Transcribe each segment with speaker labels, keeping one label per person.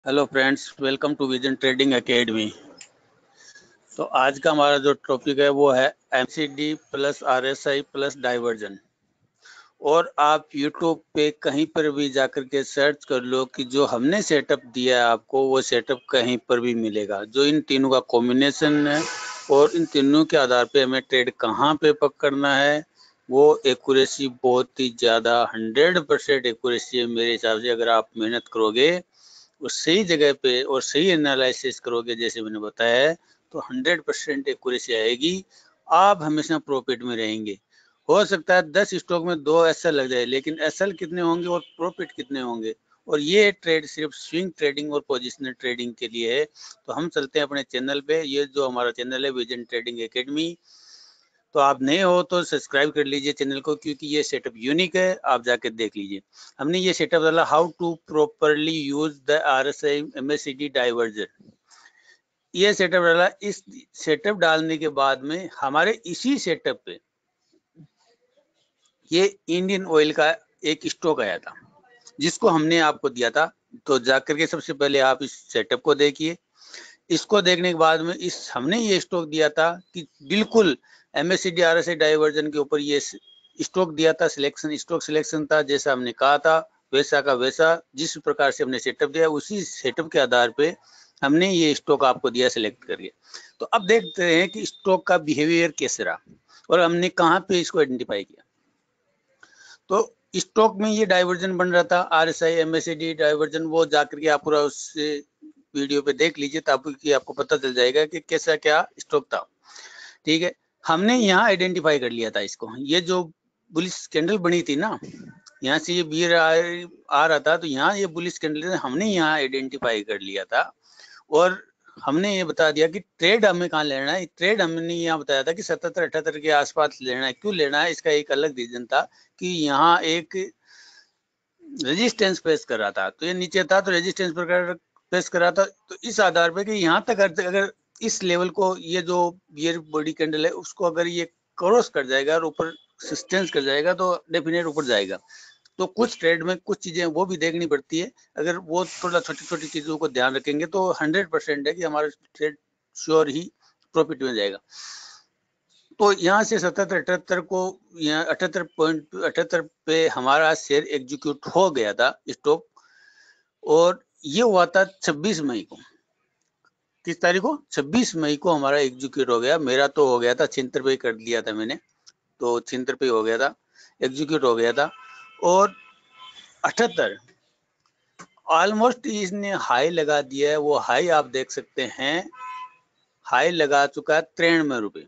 Speaker 1: Hello friends, welcome to vision trading academy. तो आज का हमारा जो टॉपिक है वो है MCD plus RSI plus divergence. और आप यूट्यूब पे कहीं पर भी जाकर के सर्च कर लो कि जो हमने सेटअप दिया है आपको, वो सेटअप कहीं पर भी मिलेगा। जो इन तीनों का कॉम्बिनेशन है और इन तीनों के आधार पे हमें ट्रेड कहाँ पे पकड़ना है, वो एक्यूरेसी बहुत ही ज़्यादा 100% एक्यूरेसी है मेरे हिसाब से। अगर आप मेहनत करोगे और सही जगह पे और सही एनालिसिस करोगे जैसे मैंने बताया है, तो 100% एक्यूरेसी आएगी। आप हमेशा प्रॉफिट में रहेंगे। हो सकता है 10 स्टॉक में 2 एसएल लग जाए, लेकिन एसएल कितने होंगे और प्रॉफिट कितने होंगे। और ये ट्रेड सिर्फ स्विंग ट्रेडिंग और पोजिशनल ट्रेडिंग के लिए है। तो हम चलते हैं अपने चैनल पे। ये जो हमारा चैनल है विजन ट्रेडिंग एकेडमी, तो आप नए हो तो सब्सक्राइब कर लीजिए चैनल को, क्योंकि ये सेटअप यूनिक है। आप जाके देख लीजिए। हमने ये सेटअप डाला, how to properly use the RSI MACD divergence. ये सेटअप डाला। इस सेटअप डालने के बाद में हमारे इसी सेटअप पे ये इंडियन ऑयल का एक स्टॉक आया था, जिसको हमने आपको दिया था। तो जाकर के सबसे पहले आप इस सेटअप को देखिए। इसको देखने के बाद में हमने ये स्टॉक दिया था कि बिल्कुल एमएससीडी आरएसआई डाइवर्जन के ऊपर ये स्टॉक दिया था। सिलेक्शन, स्टॉक सिलेक्शन था जैसा हमने कहा था, वैसा का वैसा। जिस प्रकार से हमने सेटअप दिया, उसी सेटअप के आधार पे हमने ये स्टॉक आपको दिया सिलेक्ट करके। तो अब देखते हैं कि स्टॉक का बिहेवियर कैसे रहा और हमने कहाँ पे इसको आइडेंटिफाई किया। तो स्टॉक में ये डाइवर्जन बन रहा था, आरएसआई एमएससीडी डाइवर्जन। वो जाकर के आप पूरा उस वीडियो पे देख लीजिए, ताकि आपको पता चल जाएगा कि कैसा क्या स्टॉक था। ठीक है, हमने यहाँ आइडेंटिफाई कर लिया था इसको। ये जो बुलिश कैंडल बनी थी ना, यहाँ से ये बियर आ रहा था, तो यहाँ ये बुलिश कैंडल हमने यहाँ आइडेंटिफाई कर लिया था। और हमने ये बता दिया कि ट्रेड हमें कहाँ लेना है। ट्रेड हमने यहाँ बताया था कि 77-78 के आसपास लेना है। क्यों लेना है, इसका एक अलग रीजन था कि यहाँ एक रेजिस्टेंस फेस कर रहा था। तो ये नीचे था तो रेजिस्टेंस फेस कर रहा था। तो इस आधार पे कि यहाँ तक अगर इस लेवल को, ये जो बियर बॉडी कैंडल है, उसको अगर ये क्रॉस कर जाएगा और ऊपर सस्टेंस कर जाएगा, तो डेफिनेट ऊपर जाएगा। तो कुछ ट्रेड में कुछ चीजें वो भी देखनी पड़ती है। अगर वो थोड़ा छोटी छोटी चीजों को ध्यान रखेंगे तो 100% है कि हमारा ट्रेड श्योर ही प्रॉफिट में जाएगा। तो यहाँ से 77-78 को, यहाँ 78.78 पे हमारा शेयर एग्जीक्यूट हो गया था स्टॉक। और ये हुआ था 26 मई को। किस तारीख को? 26 मई को हमारा एग्जीक्यूट हो गया। मेरा तो हो गया था 76 पे कर दिया था मैंने, तो 76 पे हो गया था, एग्जीक्यूट हो गया था। और 78 ऑलमोस्ट इसने हाई लगा दिया है। वो हाई आप देख सकते हैं, हाई लगा चुका है 93 रुपए,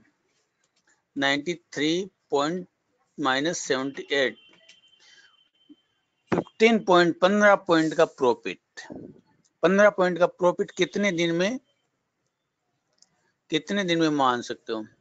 Speaker 1: 93.-78, 15 पॉइंट का प्रॉफिट। 15 पॉइंट का प्रॉफिट कितने दिन में मान सकते हो?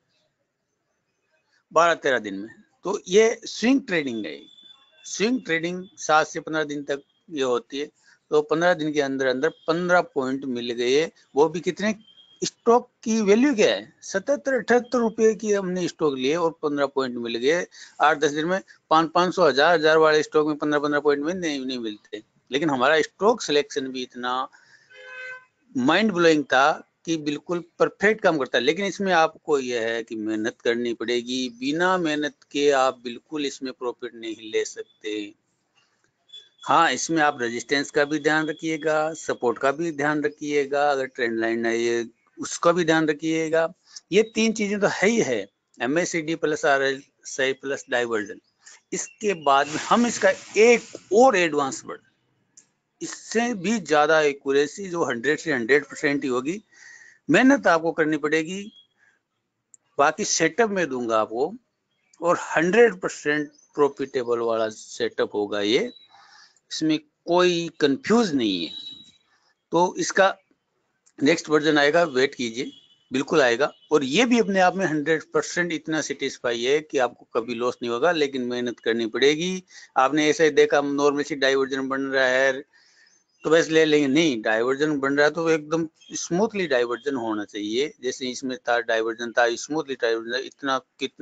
Speaker 1: 12-13 दिन में। तो ये स्विंग ट्रेडिंग है। स्विंग ट्रेडिंग 7 से 15 दिन तक ये होती है। तो 15 दिन के अंदर अंदर 15 पॉइंट मिल गए। वो भी कितने? स्टॉक की वैल्यू क्या है? 77-78 रुपए की हमने स्टॉक लिए और 15 पॉइंट मिल गए 8-10 दिन में। 500-500, 1000 वाले स्टॉक में 15-15 पॉइंट में नहीं मिलते। लेकिन हमारा स्टॉक सिलेक्शन भी इतना माइंड ब्लोइंग था कि बिल्कुल परफेक्ट काम करता है। लेकिन इसमें आपको यह है कि मेहनत करनी पड़ेगी। बिना मेहनत के आप बिल्कुल इसमें प्रॉफिट नहीं ले सकते। हाँ, इसमें आप रेजिस्टेंस का भी ध्यान रखिएगा, सपोर्ट का भी ध्यान रखिएगा, अगर ट्रेंड लाइन है ये उसका भी ध्यान रखिएगा। ये 3 चीजें तो है ही है, MACD plus RSI plus divergence. इसके बाद में हम इसका एक और एडवांस वर्ड, इससे भी ज्यादा एक्यूरेसी, जो 100 से 100% ही होगी। मेहनत आपको करनी पड़ेगी। बाकी सेटअप में दूंगा आपको, और 100% प्रॉफिटेबल वाला सेटअप होगा ये। इसमें कोई कंफ्यूज नहीं है। तो इसका नेक्स्ट वर्जन आएगा, वेट कीजिए, बिल्कुल आएगा। और ये भी अपने आप में 100% इतना सेटिस्फाई है कि आपको कभी लॉस नहीं होगा, लेकिन मेहनत करनी पड़ेगी। आपने ऐसा ही देखा नॉर्मल सी डाइवर्जन बन रहा है तो बस ले लेंगे, नहीं। डाइवर्जन बन रहा है तो एकदम स्मूथली डाइवर्जन होना चाहिए। जैसे इसमें था डाइवर्जन, था स्मूथली डाइवर्जन। इतना कितना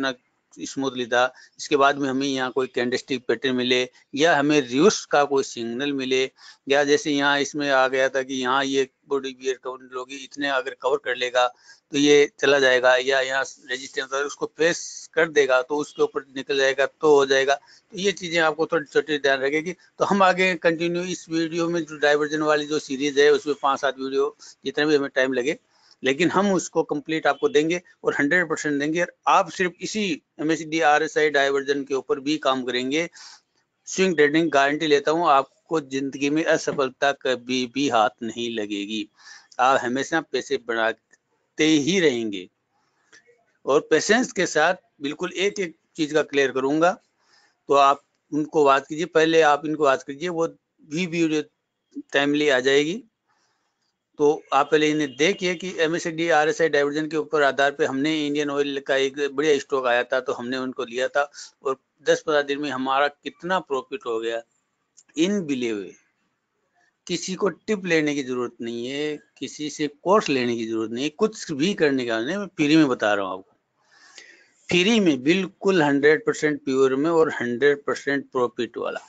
Speaker 1: स्मूथली था। इसके बाद में हमें यहाँ कोई कैंडलस्टिक पैटर्न मिले या हमें रिवर्स का कोई सिग्नल मिले, या जैसे यहाँ इसमें आ गया था कि यहाँ ये बॉडी बियर काउंट लोग इतने अगर कवर कर लेगा तो ये चला जाएगा, या यहाँ रेजिस्टेंस उसको फेस कर देगा तो उसके ऊपर निकल जाएगा तो हो जाएगा। तो ये चीजें आपको थोड़ी छोटी ध्यान रखेगी। तो हम आगे कंटिन्यू इस वीडियो में जो डाइवर्जन वाली जो सीरीज है उसमें 5-7 वीडियो जितना भी हमें टाइम लगे, लेकिन हम उसको कंप्लीट आपको देंगे और 100% देंगे। और आप सिर्फ इसी MACD RSI डाइवर्जन के ऊपर भी काम करेंगे, स्विंग ट्रेडिंग गारंटी लेता हूँ आपको जिंदगी में असफलता कभी भी हाथ नहीं लगेगी। आप हमेशा पैसे बढ़ाते ही रहेंगे और पेशेंस के साथ बिल्कुल एक एक चीज का क्लियर करूंगा, तो आप उनको बात कीजिए। पहले आप इनको बात कीजिए, वो भी वीडियो टाइमली आ जाएगी। तो आप पहले इन्हें देखिए कि MACD RSI डाइवर्जन के ऊपर आधार पे हमने इंडियन ऑयल का एक बढ़िया स्टॉक आया था तो हमने उनको लिया था और 10-15 दिन में हमारा कितना प्रॉफिट हो गया। इन बिलीव किसी को टिप लेने की जरूरत नहीं है, किसी से कोर्स लेने की जरूरत नहीं है, कुछ भी करने का नहीं। मैं फ्री में बता रहा हूँ आपको, फ्री में बिल्कुल 100% प्योर में और 100% प्रॉफिट वाला।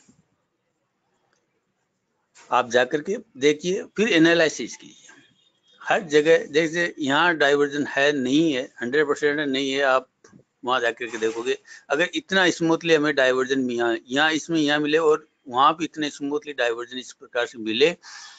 Speaker 1: आप जाकर के देखिए, फिर एनालिसिस कीजिए हर जगह। जैसे यहाँ डाइवर्जन है नहीं है, 100% नहीं है, आप वहां जाकर के देखोगे अगर इतना स्मूथली हमें डाइवर्जन यहाँ इसमें यहाँ मिले और वहां भी इतने स्मूथली डाइवर्जन इस प्रकार से मिले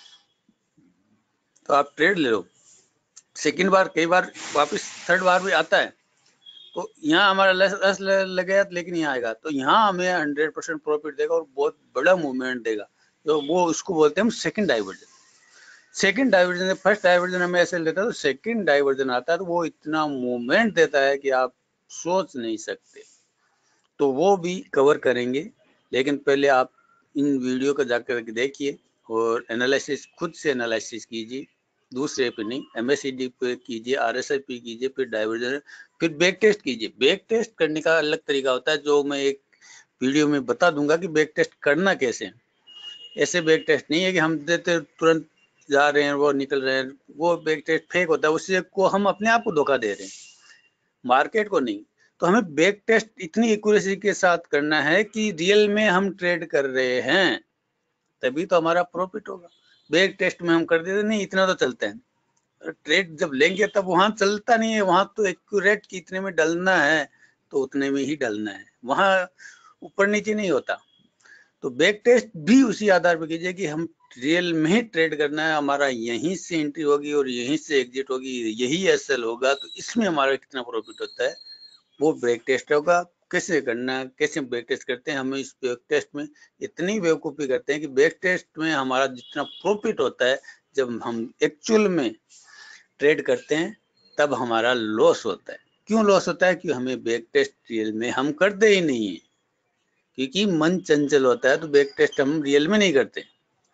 Speaker 1: तो आप ट्रेड ले लो। सेकंड बार कई बार वापस थर्ड बार भी आता है तो यहाँ हमारा लस लगेगा, लेकिन यहाँ आएगा तो यहाँ हमें 100% प्रॉफिट देगा और बहुत बड़ा मूवमेंट देगा। तो वो उसको बोलते हैं हम second divergence. Second divergence, first divergence हमें ऐसे लेता है तो सेकंड डाइवर्जन आता है तो वो इतना मूवमेंट देता है कि आप सोच नहीं सकते। तो वो भी कवर करेंगे, लेकिन पहले आप इन वीडियो को जाकर देखिए और एनालिसिस खुद से एनालिसिस कीजिए, दूसरे पे नहीं। MACD पे कीजिए, RSI पे कीजिए, फिर डाइवर्जन, फिर बैक टेस्ट कीजिए। बैक टेस्ट करने का अलग तरीका होता है जो मैं एक वीडियो में बता दूंगा कि बैक टेस्ट करना कैसे। ऐसे बैक टेस्ट नहीं है कि हम देते तुरंत जा रहे हैं वो निकल रहे हैं, वो बैक टेस्ट फेक होता है, उससे को हम अपने आप को धोखा दे रहे हैं, मार्केट को नहीं। तो हमें बैक टेस्ट इतनी एक्यूरेसी के साथ करना है कि रियल में हम ट्रेड कर रहे हैं, तभी तो हमारा प्रॉफिट होगा। बैक टेस्ट में हम कर देते नहीं, इतना तो चलता है, ट्रेड जब लेंगे तब वहां चलता नहीं है। वहां तो एक्यूरेट कि इतने में डलना है तो उतने में ही डलना है, वहां ऊपर नीचे नहीं होता। तो बैक टेस्ट भी उसी आधार पर कीजिए कि हम रियल में ही ट्रेड करना है, हमारा यहीं से एंट्री होगी और यहीं से एग्जिट होगी, यही एसएल होगा, तो इसमें हमारा कितना प्रॉफिट होता है वो बैक टेस्ट होगा। कैसे करना है, कैसे बैक टेस्ट करते हैं, हम इस बैक टेस्ट में इतनी बेवकूफ़ी करते हैं कि बैक टेस्ट में हमारा जितना प्रॉफिट होता है जब हम एक्चुअल में ट्रेड करते हैं तब हमारा लॉस होता है। क्यों लॉस होता है? क्योंकि हमें बैक टेस्ट रियल में हम करते ही नहीं है, क्योंकि मन चंचल होता है तो बैक टेस्ट हम रियल में नहीं करते।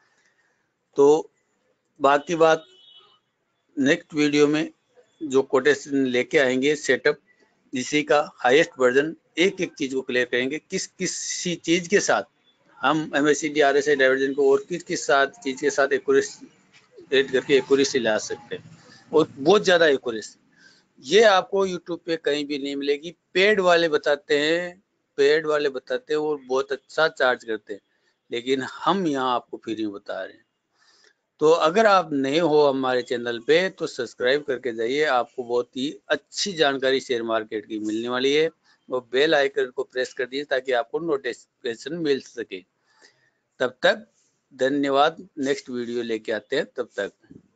Speaker 1: तो बाकी बात नेक्स्ट वीडियो में जो कोटेशन लेके आएंगे सेटअप, इसी का हाईएस्ट वर्जन, एक एक चीज को क्लियर करेंगे किस किसी चीज के साथ हम MACD RSI डाइवर्जन को और किस किस साथ चीज के साथ एक्यूरेट करके एक्यूरेसी ला सकते हैं, और बहुत ज्यादा एक्यूरेसी। ये आपको यूट्यूब पे कहीं भी नहीं मिलेगी। पेड वाले बताते हैं, पेड वाले बताते हैं और बहुत अच्छा चार्ज करते हैं, लेकिन हम यहाँ आपको फ्री में बता रहे हैं। तो अगर आप नए हो हमारे चैनल पे तो सब्सक्राइब करके जाइए, आपको बहुत ही अच्छी जानकारी शेयर मार्केट की मिलने वाली है। और बेल आइकन को प्रेस कर दीजिए ताकि आपको नोटिफिकेशन मिल सके। तब तक धन्यवाद, नेक्स्ट वीडियो लेके आते हैं, तब तक।